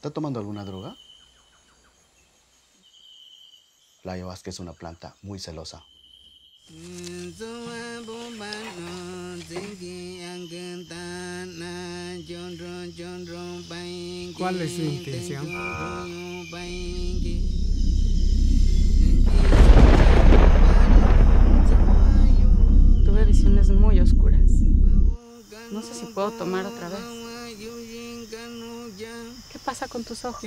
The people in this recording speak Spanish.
¿Está tomando alguna droga? La ayahuasca es una planta muy celosa. ¿Cuál es su intención? Tuve visiones muy oscuras. No sé si puedo tomar otra vez. ¿Qué pasa con tus ojos?